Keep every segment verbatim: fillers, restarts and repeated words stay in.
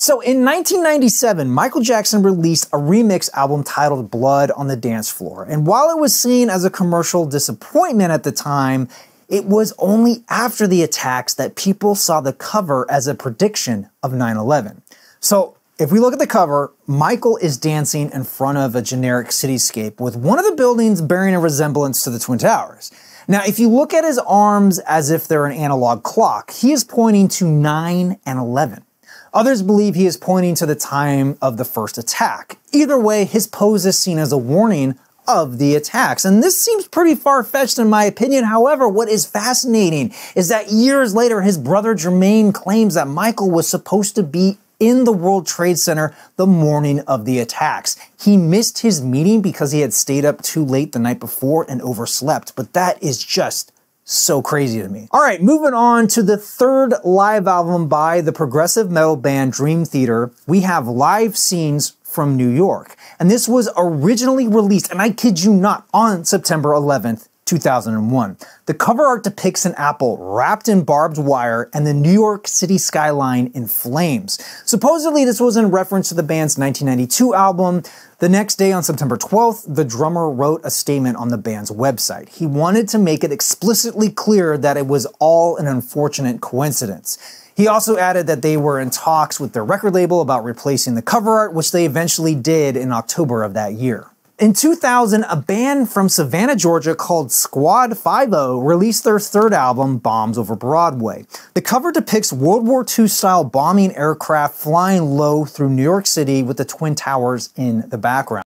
So in nineteen ninety-seven, Michael Jackson released a remix album titled Blood on the Dance Floor. And while it was seen as a commercial disappointment at the time, it was only after the attacks that people saw the cover as a prediction of nine eleven. So if we look at the cover, Michael is dancing in front of a generic cityscape with one of the buildings bearing a resemblance to the Twin Towers. Now, if you look at his arms as if they're an analog clock, he is pointing to nine and eleven. Others believe he is pointing to the time of the first attack. Either way, his pose is seen as a warning of the attacks. And this seems pretty far-fetched in my opinion. However, what is fascinating is that years later, his brother Jermaine claims that Michael was supposed to be in the World Trade Center the morning of the attacks. He missed his meeting because he had stayed up too late the night before and overslept, but that is just so crazy to me. All right, moving on to the third live album by the progressive metal band Dream Theater, we have Live Scenes from New York. And this was originally released, and I kid you not, on September eleventh, two thousand one. The cover art depicts an apple wrapped in barbed wire and the New York City skyline in flames. Supposedly, this was in reference to the band's nineteen ninety-two album. The next day, on September twelfth, the drummer wrote a statement on the band's website. He wanted to make it explicitly clear that it was all an unfortunate coincidence. He also added that they were in talks with their record label about replacing the cover art, which they eventually did in October of that year. In two thousand, a band from Savannah, Georgia called Squad five oh released their third album, Bombs Over Broadway. The cover depicts World War Two style bombing aircraft flying low through New York City with the Twin Towers in the background.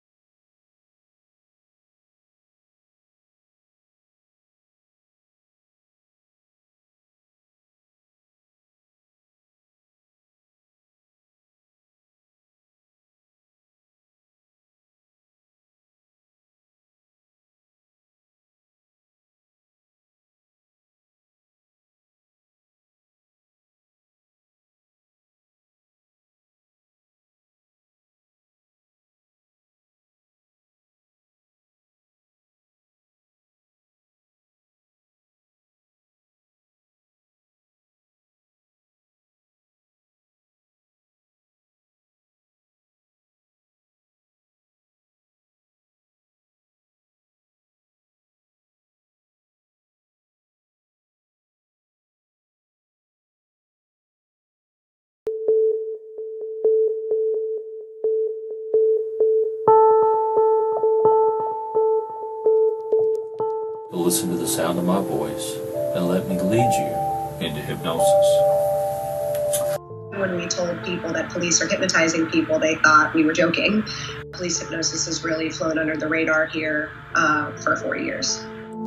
Listen to the sound of my voice and let me lead you into hypnosis. When we told people that police are hypnotizing people, they thought we were joking. Police hypnosis has really flown under the radar here uh, for four years.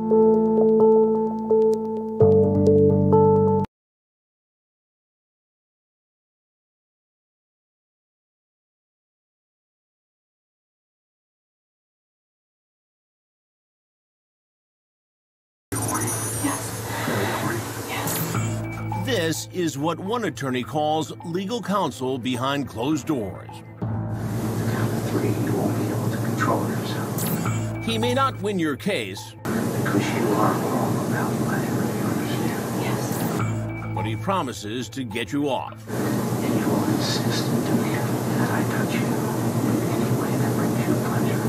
This is what one attorney calls legal counsel behind closed doors. Count of three, you won't be able to control yourself. He may not win your case. Because you are wrong about life, you understand? Yes. But he promises to get you off. And you will insist in doing that I touch you in any way that brings you pleasure.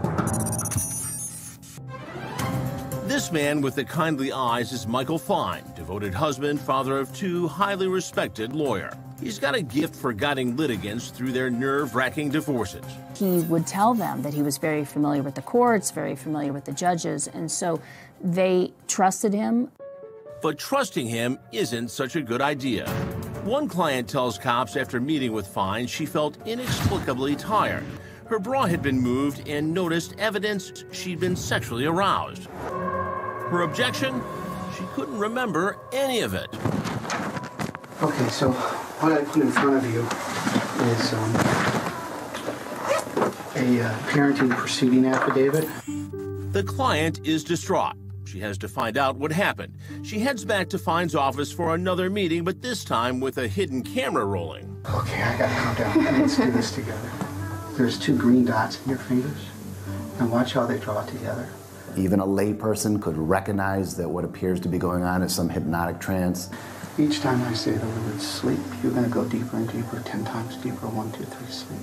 This man with the kindly eyes is Michael Fine, devoted husband, father of two, highly respected lawyer. He's got a gift for guiding litigants through their nerve-wracking divorces. He would tell them that he was very familiar with the courts, very familiar with the judges, and so they trusted him. But trusting him isn't such a good idea. One client tells cops after meeting with Fine she felt inexplicably tired. Her bra had been moved and noticed evidence she'd been sexually aroused. Her objection? She couldn't remember any of it. Okay, so what I put in front of you is um, a uh, parenting proceeding affidavit. The client is distraught. She has to find out what happened. She heads back to Fine's office for another meeting, but this time with a hidden camera rolling. Okay, I gotta calm down. Let's do this together. There's two green dots in your fingers, and watch how they draw together. Even a layperson could recognize that what appears to be going on is some hypnotic trance. Each time I say the word sleep, you're going to go deeper and deeper, ten times deeper. One, two, three, sleep.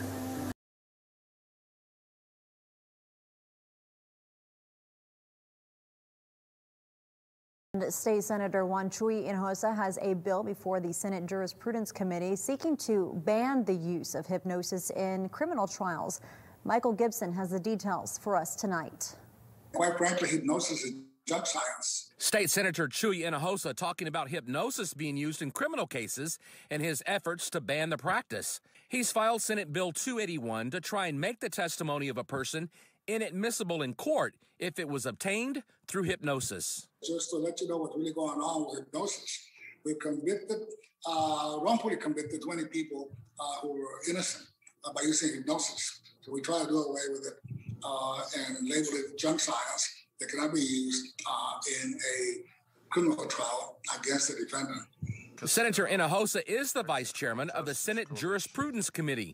State Senator Juan Chuy Hinojosa has a bill before the Senate Jurisprudence Committee seeking to ban the use of hypnosis in criminal trials. Michael Gibson has the details for us tonight. Quite frankly, hypnosis is junk science. State Senator Chuy Hinojosa talking about hypnosis being used in criminal cases and his efforts to ban the practice. He's filed Senate Bill two eighty-one to try and make the testimony of a person inadmissible in court if it was obtained through hypnosis. Just to let you know what's really going on with hypnosis, we've convicted, uh, wrongfully convicted twenty people uh, who were innocent uh, by using hypnosis. So we try to do away with it uh, and label it junk science that cannot be used uh, in a criminal trial against the defendant. Senator Hinojosa is the vice chairman of the Senate Jurisprudence Committee.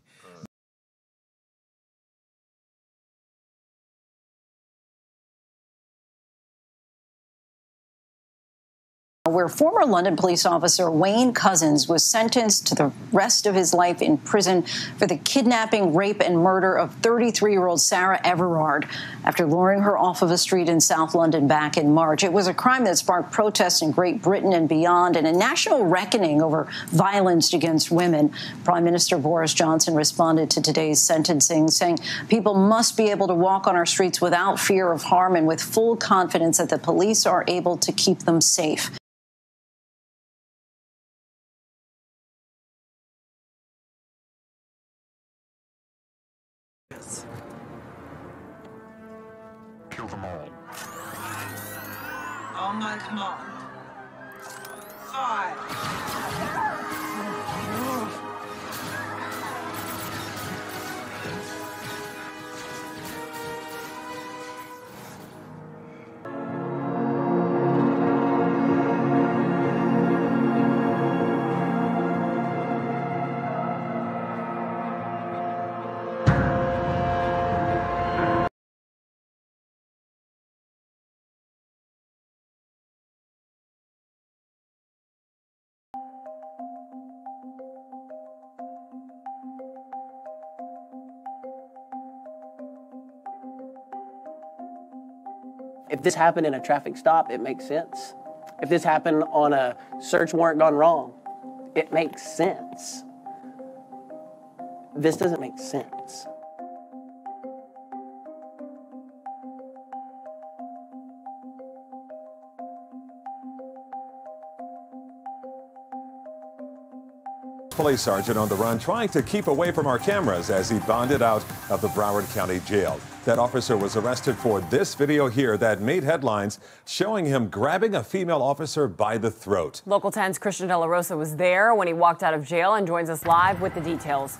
Where former London police officer Wayne Couzens was sentenced to the rest of his life in prison for the kidnapping, rape, and murder of thirty-three-year-old Sarah Everard after luring her off of a street in South London back in March. It was a crime that sparked protests in Great Britain and beyond, and a national reckoning over violence against women. Prime Minister Boris Johnson responded to today's sentencing, saying people must be able to walk on our streets without fear of harm and with full confidence that the police are able to keep them safe. Kill them all. All my command. Five. If this happened in a traffic stop, it makes sense. If this happened on a search warrant gone wrong, it makes sense. This doesn't make sense. Police sergeant on the run trying to keep away from our cameras as he bonded out of the Broward County Jail. That officer was arrested for this video here that made headlines, showing him grabbing a female officer by the throat. Local ten's Christian De La Rosa was there when he walked out of jail and joins us live with the details.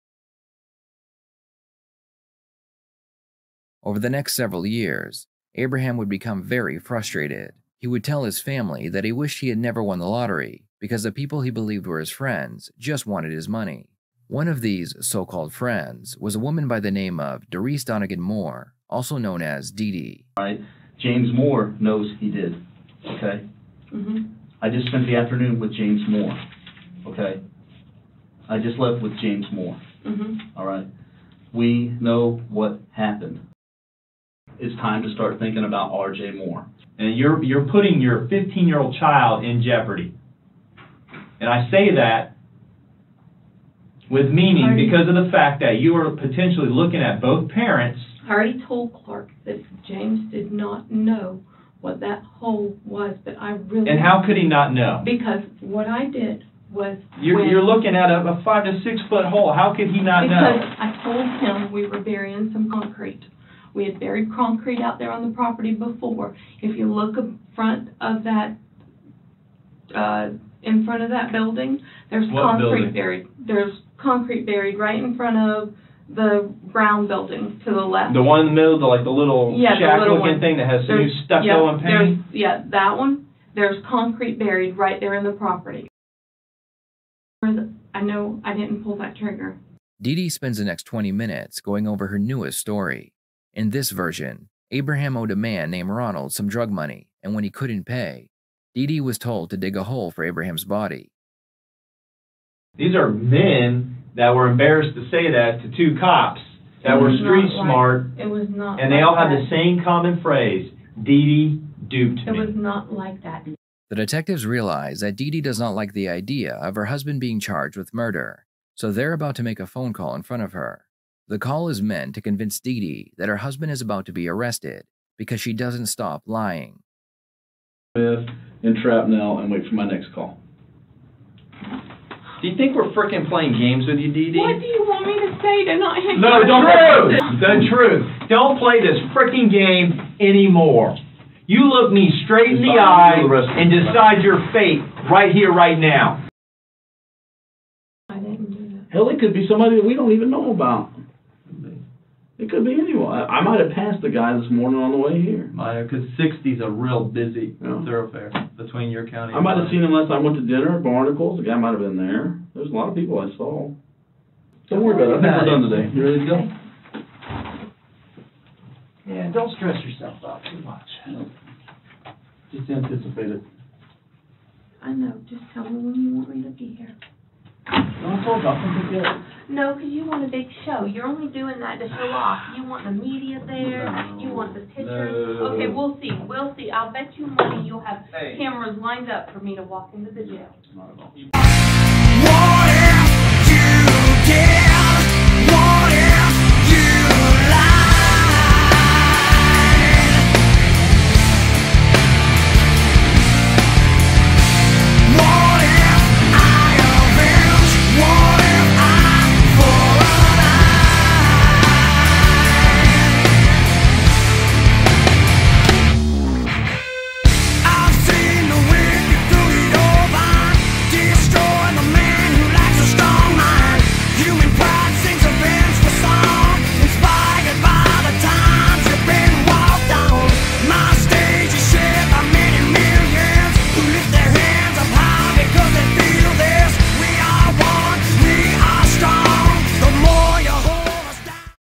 Over the next several years, Abraham would become very frustrated. He would tell his family that he wished he had never won the lottery because the people he believed were his friends just wanted his money. One of these so-called friends was a woman by the name of Doris Donegan Moore, also known as Dee Dee. Right. James Moore knows he did, okay? Mm-hmm. I just spent the afternoon with James Moore, okay? I just left with James Moore, Mm-hmm. all right? We know what happened. It's time to start thinking about R J Moore. And you're, you're putting your fifteen-year-old child in jeopardy. And I say that with meaning because of the fact that you are potentially looking at both parents. I already told Clark that James did not know what that hole was, but I really... And how could he not know? Because what I did was... You're, you're looking at a, a five to six foot hole. How could he not because know? Because I told him we were burying some concrete. We had buried concrete out there on the property before. If you look in front of that... Uh, in front of that building, there's what concrete building? buried. There's concrete buried right in front of the brown building to the left. The one in the middle, the, like the little yeah, shack-looking thing that has some new stucco yeah, and paint? Yeah, that one. There's concrete buried right there in the property. I know I didn't pull that trigger. Dee Dee spends the next twenty minutes going over her newest story. In this version, Abraham owed a man named Ronald some drug money, and when he couldn't pay, Dee Dee was told to dig a hole for Abraham's body. These are men that were embarrassed to say that to two cops that It were was street not like- smart, It was not. and they like all had that. the same common phrase, Dee Dee duped It me. was not like that. The detectives realize that Dee Dee does not like the idea of her husband being charged with murder, so they're about to make a phone call in front of her. The call is meant to convince Dee Dee that her husband is about to be arrested because she doesn't stop lying. With entrapment and wait for my next call. Do you think we're frickin' playing games with you, Dee Dee? What do you want me to say to not hang No, up? don't truth. The truth. Don't play this freaking game anymore. You look me straight in the eye and decide your fate right here, right now. I didn't do that. Hell, it could be somebody that we don't even know about. It could be anyone. I, I might have passed the guy this morning on the way here. Because sixty's a real busy Yeah. thoroughfare between your county I and might have mine. seen him last time I went to dinner at Barnacles. The guy might have been there. There's a lot of people I saw. Don't worry about it. I think we're done today. You ready to go? Yeah, don't stress yourself out too much. Just anticipate it. I know. Just tell me when you want me to be here. No, I told you. I'll come pick you up. No, because you want a big show. You're only doing that to show off. You want the media there. No. You want the pictures. No. Okay, we'll see. We'll see. I'll bet you money you'll have Hey. cameras lined up for me to walk into the jail. Not at all. Why